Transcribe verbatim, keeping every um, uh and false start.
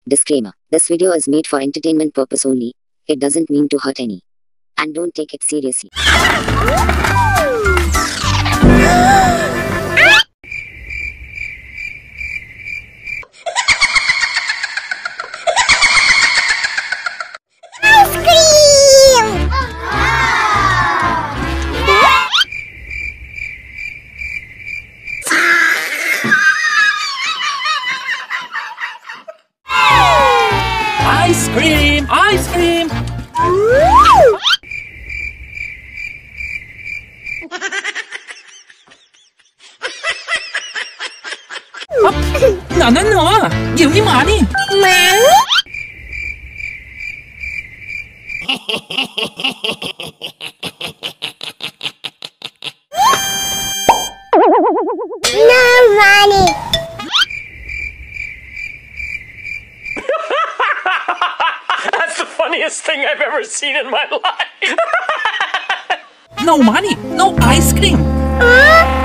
Disclaimer. This video is made for entertainment purpose only. It doesn't mean to hurt any. And don't take it seriously. Ice cream! Ice cream! 아, 나는 나와! 여기 많이! 많이? No money! That's the funniest thing I've ever seen in my life! No money, no ice cream! Huh?